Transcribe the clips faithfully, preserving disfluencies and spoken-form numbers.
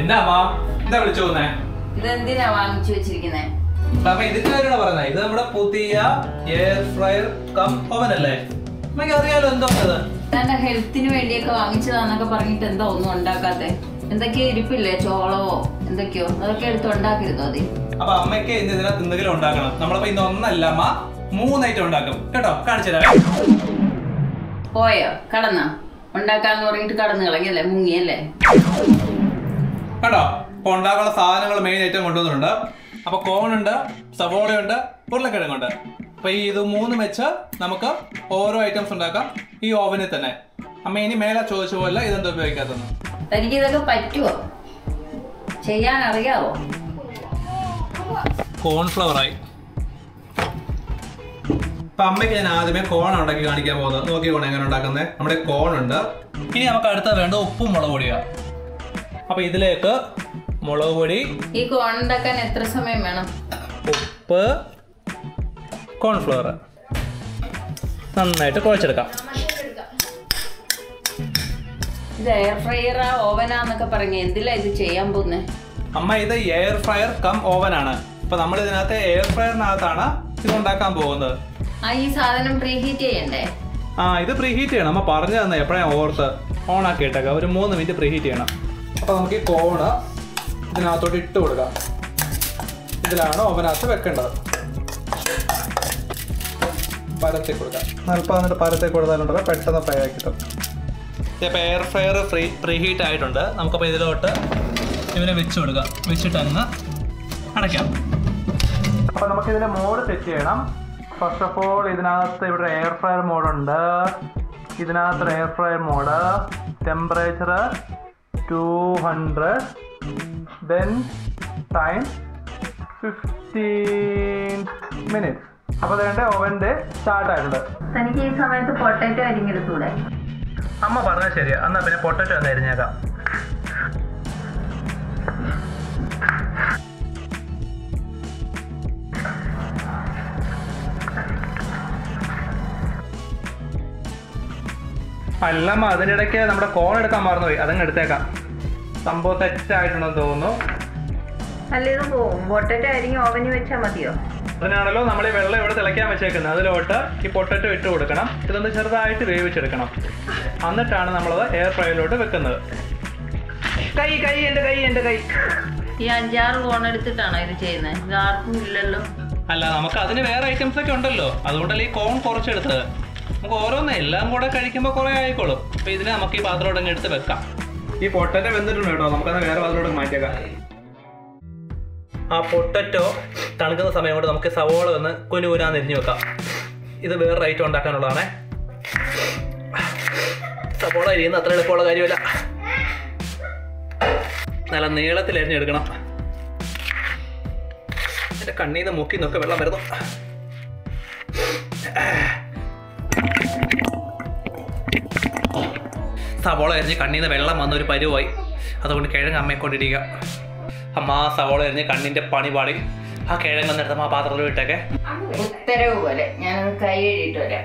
എന്താ അമ്മ എന്താ വിളിച്ചു പോന്നേ? ഇതെന്തിനാ വാങ്ങിച്ചു വെച്ചിരിക്കുന്നേ? അപ്പൊ ഇതിന്റെ കാര്യമാണ് പറയുന്നത്. ഇത് നമ്മുടെ പുതിയ എയർ ഫ്രയർ കം ഓവൻ അല്ലേ? നമുക്ക് അറിയാലോ എന്തോ അത് എന്റെ ഹെൽത്തിന് വേണ്ടിയൊക്കെ വാങ്ങിച്ചതാന്നൊക്കെ പറഞ്ഞിട്ട് എന്താ ഒന്നും ഉണ്ടാക്കാത്തെ? എന്തൊക്കെയോ ഇരിപ്പില്ലേ, ചോളവോ എന്തൊക്കെയോ, അതൊക്കെ എടുത്ത് ഉണ്ടാക്കരുതോ അതി? അപ്പൊ അമ്മയ്ക്ക് ഇന്ന് ഇതിനകത്ത് എന്തെങ്കിലും ഉണ്ടാക്കണം. നമ്മളിപ്പോ ഇന്ന് ഒന്നല്ല അമ്മ മൂന്ന് ഐറ്റം ഉണ്ടാക്കും കേട്ടോ. കാണിച്ചു തരാം. പോയോ? കടന്ന ഉണ്ടാക്കാന്ന് പറഞ്ഞിട്ട് കടന്നു കളഞ്ഞല്ലേ, മുങ്ങിയല്ലേ കേട്ടോ. അപ്പൊ ഉണ്ടാക്കാനുള്ള സാധനങ്ങൾ മെയിൻ ഐറ്റം കൊണ്ടുവന്നിട്ടുണ്ട്. അപ്പൊ കോണുണ്ട്, സവോളയുണ്ട്, ഉരുളക്കിഴങ്ങുണ്ട്. അപ്പൊ ഈ ഇത് മൂന്നും വെച്ച് നമുക്ക് ഓരോ ഐറ്റംസ് ഉണ്ടാക്കാം ഈ ഓവനിൽ തന്നെ. അമ്മ ഇനി മേലെ ചോദിച്ച പോലെ ഇതെന്താ ഉപയോഗിക്കാത്തത്? തനിക്ക് ഇതൊക്കെ പറ്റുമോ? ചെയ്യാൻ അറിയാവോ? കോൺഫ്ലവർ ആയി. അപ്പൊ അമ്മയ്ക്ക് ഞാൻ ആദ്യമേ കോൺ ഉണ്ടാക്കി കാണിക്കാൻ പോകുന്നത്. നോക്കി കോൺ എങ്ങനെ ഉണ്ടാക്കുന്നത്. നമ്മുടെ കോൺ ഉണ്ട്. ഇനി നമുക്ക് അടുത്ത വേണ്ട ഉപ്പും മുളക് പൊടിയാ. അപ്പൊ ഇതിലേക്ക് മുളക് പൊടി. ഈ കോൺ ഉണ്ടാക്കാൻ എത്ര സമയം വേണം? ഉപ്പ്, കോൺഫ്ലവർ നന്നായിട്ട് കുഴച്ചെടുക്കാം. ഇത് എയർ ഫ്രയറാ ഓവനാന്നൊക്കെ പറഞ്ഞ എന്തിലാ ഇത് ചെയ്യാൻ പോകുന്നേ? അമ്മ ഇത് എയർ ഫ്രയർ കം ഓവൻ ആണ്. അപ്പൊ നമ്മൾ ഇതിനകത്ത് എയർ ഫ്രയറിനകത്താണ് ഇത് ഉണ്ടാക്കാൻ പോകുന്നത്. ആ ഈ സാധനം പ്രീഹീറ്റ് ചെയ്യണ്ടേ? ആ ഇത് പ്രീഹീറ്റ് ചെയ്യണം. അമ്മ പറഞ്ഞു തന്നെ എപ്പോഴാ ഓർത്ത് ഓൺ ആക്കി ഇട്ടേക്കാം. ഒരു മൂന്ന് മിനിറ്റ് പ്രീഹീറ്റ് ചെയ്യണം. അപ്പൊ നമുക്ക് ഈ കോണ് ഇതിനകത്തോട്ട് ഇട്ട് കൊടുക്കാം. ഇതിലാണ് ഓവനകത്ത് വെക്കേണ്ടത്. പരത്തി കൊടുക്കാം. അല്പം എന്നിട്ട് പരത്തി കൊടുത്താലുണ്ടല്ലോ പെട്ടെന്ന് ഫ്രൈ ആക്കി കിട്ടും. ഇപ്പം എയർ ഫ്രയർ ഫ്രീ പ്രീഹീറ്റ് ആയിട്ടുണ്ട്. നമുക്കപ്പോൾ ഇതിലോട്ട് ഇവനെ വെച്ച് കൊടുക്കാം. വെച്ചിട്ട് അങ്ങ് അടയ്ക്കാം. അപ്പോൾ നമുക്ക് ഇതിൻ്റെ മോഡ് സെറ്റ് ചെയ്യണം. ഫസ്റ്റ് ഓഫ് ഓൾ ഇതിനകത്ത് ഇവിടെ എയർ ഫ്രയർ മോഡുണ്ട്. ഇതിനകത്ത് air fryer mode, temperature two hundred, then time fifteen minutes. അപ്പോൾ അതുകൊണ്ട് ഓവൻ്റെ സ്റ്റാർട്ട് ആയിട്ടുണ്ട്. തനിക്ക് ഈ സമയത്ത് പൊട്ടറ്റോ അരിഞ്ഞെടുത്തൂടെ? അമ്മ പറഞ്ഞാൽ ശരിയാ. എന്നാൽ പിന്നെ പൊട്ടറ്റോ ഒന്ന് അരിഞ്ഞേക്കാം. അല്ലമ്മ അതിനിടയ്ക്ക് നമ്മുടെ കോൺ എടുക്കാൻ മറന്നുപോയി. അതങ്ങ് എടുത്തേക്കാം. സംഭവം തെറ്റായിട്ടുണ്ടെന്ന് തോന്നുന്നു. അല്ല ഇത് പോവും. പൊട്ടറ്റോ അരിഞ്ഞ് ഓവനിൽ വെച്ചാൽ മതിയോ? അതിനാണല്ലോ നമ്മൾ ഈ വെള്ളം ഇവിടെ തിളയ്ക്കാൻ വെച്ചേക്കുന്നത്. അതിലോട്ട് ഈ പൊട്ടറ്റോ ഇട്ട് കൊടുക്കണം. ഇതൊന്ന് ചെറുതായിട്ട് വേവിച്ചെടുക്കണം. എന്നിട്ടാണ് നമ്മളത് എയർ ഫ്രയറിലോട്ട് വെക്കുന്നത്. കൈ കൈ എൻ്റെ കൈ എൻ്റെ കൈ ഈ അഞ്ചാറ് കോൺ എടുത്തിട്ടാണോ ഇത് ചെയ്യുന്നത്? ഇത് ആർക്കും ഇല്ലല്ലോ. അല്ല, നമുക്ക് അതിന് വേറെ ഐറ്റംസ് ഒക്കെ ഉണ്ടല്ലോ. അതുകൊണ്ടല്ലേ ഈ കോൺ കുറച്ചെടുത്തത്. നമുക്ക് ഓരോന്ന് എല്ലാം കൂടെ കഴിക്കുമ്പോൾ കുറേ ആയിക്കോളും. അപ്പോൾ ഇതിനെ നമുക്ക് ഈ പാത്രത്തോടങ്ങ് എടുത്ത് വെക്കാം. ഈ പൊട്ടറ്റോ വെന്തിട്ടുണ്ട് കേട്ടോ. നമുക്കത് വേറെ പാത്രത്തോടങ്ങ് മാറ്റിയേക്കാം. ആ പൊട്ടറ്റോ തണുക്കുന്ന സമയം കൊണ്ട് നമുക്ക് സവോള ഒന്ന് കുനുകുനാന്ന് എരിഞ്ഞു വെക്കാം. ഇത് വേറെ ഐറ്റം ഉണ്ടാക്കാനുള്ളതാണേ. സവോള എരിയുന്ന അത്ര എളുപ്പമുള്ള കാര്യമല്ല. നല്ല നീളത്തിൽ എരിഞ്ഞെടുക്കണം. എൻ്റെ കണ്ണിൽ നിന്ന് മുക്കി നോക്കി വെള്ളം വരുന്നു. സവോള എരിഞ്ഞ് കണ്ണിൽ നിന്ന് വെള്ളം വന്നൊരു പരുവായി. അതുകൊണ്ട് കിഴങ്ങ് അമ്മയെ കൊണ്ടിരിക്കുക. അമ്മ സവോള എരിഞ്ഞ് കണ്ണിൻ്റെ പണി പാടി. ആ കിഴങ്ങ് വന്നെടുത്ത് ആ പാത്രത്തിൽ ഇട്ടേക്കെ. ഉത്തരവ് പോലെ ഞാനത് കൈ എഴുതിയിട്ട് വരാം.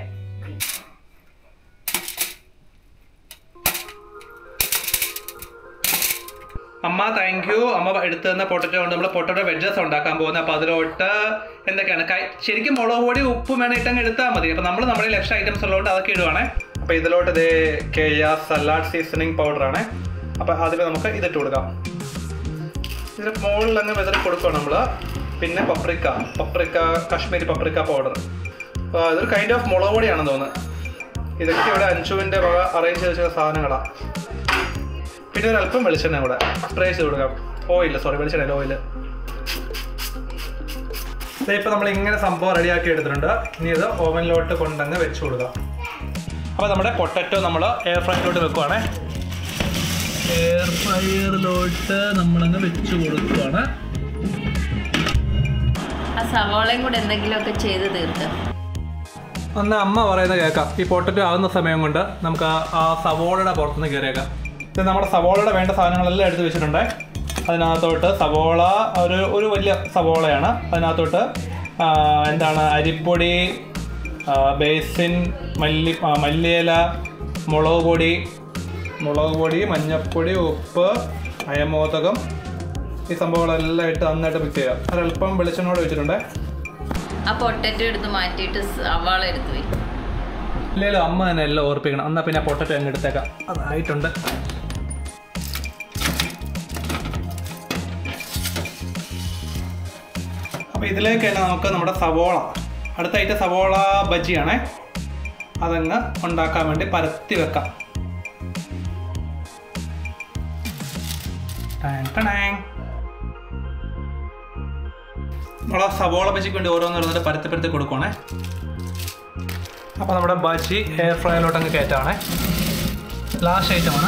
അമ്മ താങ്ക് യു. അമ്മ എടുത്തു തന്ന പൊട്ടറ്റോ കൊണ്ട് നമ്മൾ പൊട്ടറ്റോ വെഡ്ജസ് ഉണ്ടാക്കാൻ പോകുന്നത്. അപ്പോൾ അതിലോട്ട് എന്തൊക്കെയാണ് കൈ ശരിക്കും മുളക് പൊടി ഉപ്പും വേണം ഇട്ടങ്ങ് എടുത്താൽ മതി. അപ്പോൾ നമ്മൾ നമ്മുടെ ലക്ഷ ഐറ്റംസ് ഉള്ളതുകൊണ്ട് അതൊക്കെ ഇടുവാണേ. അപ്പോൾ ഇതിലോട്ട് ഇതേ കേയ സലാഡ് സീസണിങ് പൗഡറാണ്. അപ്പോൾ അതിൽ നമുക്ക് ഇതിട്ട് കൊടുക്കാം. ഇതിന് മുകളിൽ അങ്ങ് വെതറി കൊടുക്കണം നമ്മൾ. പിന്നെ paprika paprika Kashmiri paprika powder. അപ്പോൾ ഇതൊരു കൈൻഡ് ഓഫ് മുളക് പൊടിയാണെന്ന് തോന്നുന്നത്. ഇതൊക്കെ ഇവിടെ അഞ്ചുവിൻ്റെ വക അറേഞ്ച് ചെയ്ത് വെച്ച സാധനങ്ങളാണ്. പിന്നെ ഒരു അല്പം വെളിച്ചെണ്ണ കൂടെ സ്പ്രേ ചെയ്ത് കൊടുക്കാം. ഓയിൽ സോറി വെളിച്ചെണ്ണ ഓയിൽ. ഇപ്പോൾ നമ്മൾ ഇങ്ങനെ സംഭവം റെഡിയാക്കി എടുത്തിട്ടുണ്ട്. ഇനി ഇത് ഓവനിലോട്ട് കൊണ്ടങ്ങ് വെച്ച് കൊടുക്കാം. അപ്പോൾ നമ്മുടെ പൊട്ടറ്റോ നമ്മൾ എയർ ഫ്രയറിലോട്ട് വെക്കുവാണ്. എയർ ഫ്രയറിലോട്ട് നമ്മളങ്ങ് വെച്ച് കൊടുക്കുവാണ്. ആ സവോളയും കൂടെ എന്തെങ്കിലുമൊക്കെ ചെയ്ത് തീർക്കാം. അന്ന് അമ്മ പറയുന്നത് കേൾക്കാം. ഈ പൊട്ടറ്റോ ആകുന്ന സമയം കൊണ്ട് നമുക്ക് ആ സവോളയുടെ പുറത്തുനിന്ന് കയറിയേക്കാം. ഇത് നമ്മുടെ സവോളയുടെ വേണ്ട സാധനങ്ങളെല്ലാം എടുത്ത് വെച്ചിട്ടുണ്ട്. അതിനകത്തോട്ട് സവോള ഒരു ഒരു വലിയ സവോളയാണ്. അതിനകത്തോട്ട് എന്താണ് അരിപ്പൊടി, ബേസിൻ, മല്ലി മല്ലിയില, മുളക് പൊടി മുളക് പൊടി മഞ്ഞൾപ്പൊടി, ഉപ്പ്, അയമോദകം ഈ സംഭവങ്ങളെല്ലാം ഇട്ട് നന്നായിട്ട് മിക്സ് ചെയ്യുക. ഒരല്പം വെളിച്ചെണ്ണോട് വെച്ചിട്ടുണ്ട്. ആ പൊട്ടറ്റോ എടുത്ത് മാറ്റിയിട്ട് സവാള എടുത്ത് പോയി. ഇല്ലല്ലോ, അമ്മ തന്നെ എല്ലാം ഓർപ്പിക്കണം. എന്നാൽ പിന്നെ പൊട്ടറ്റോ അങ്ങ് എടുത്തേക്കാം. അതായിട്ടുണ്ട്. അപ്പോൾ ഇതിലേക്ക് തന്നെ നമുക്ക് നമ്മുടെ സവോള, അടുത്തായിട്ട് സവോള ബജിയാണേ, അതങ്ങ് ഉണ്ടാക്കാൻ വേണ്ടി പരത്തി വെക്കാം. നമ്മളെ സവോള ബജിക്ക് വേണ്ടി ഓരോന്ന് ഓരോന്നിട്ട് പരത്തി പരത്തി കൊടുക്കുവാണേ. അപ്പോൾ നമ്മുടെ ബജി എയർ ഫ്രയറിലോട്ട് അങ്ങ് കയറ്റാണേ. ലാസ്റ്റ് ഐറ്റമാണ്.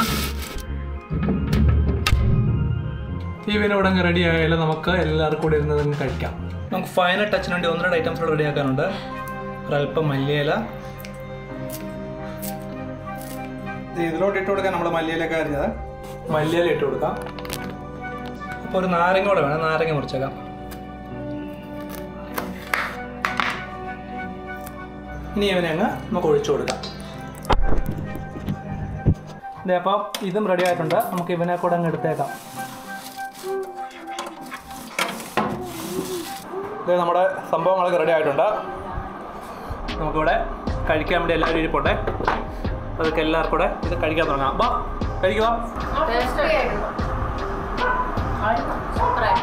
ഈ വിനോട് അങ്ങ് റെഡി ആയാലും നമുക്ക് എല്ലാവർക്കും കൂടി ഇരുന്നത് അങ്ങ് കഴിക്കാം. നമുക്ക് ഫൈനൽ ടച്ചിന് വേണ്ടി ഒന്ന് രണ്ട് ഐറ്റംസ് കൂടെ റെഡി ആക്കാനുണ്ട്. ഒരല്പം മല്ലിയില ഇതിലോട്ട് ഇട്ട് കൊടുക്കാം. നമ്മൾ മല്ലിയിലൊക്കെ അരിഞ്ഞത് മല്ലിയില ഇട്ട് കൊടുക്കാം. അപ്പോൾ ഒരു നാരങ്ങ കൂടെ വേണം, നാരങ്ങ മുറിച്ചേക്കാം. ഇനി ഇവനെ അങ്ങ് നമുക്ക് ഒഴിച്ചു കൊടുക്കാം. ഇതേ അപ്പം ഇതും റെഡി ആയിട്ടുണ്ട്. നമുക്ക് ഇവനെ കൂടെ അങ്ങ് എടുത്തേക്കാം. ഇത് നമ്മുടെ സംഭവങ്ങളൊക്കെ റെഡി ആയിട്ടുണ്ട്. നമുക്കിവിടെ കഴിക്കാൻ വേണ്ടി എല്ലാവരും ഇരിപ്പോട്ടെ. അതൊക്കെ എല്ലാവർക്കും കൂടെ ഇത് കഴിക്കാൻ തുടങ്ങാം. അപ്പം കഴിക്കുക.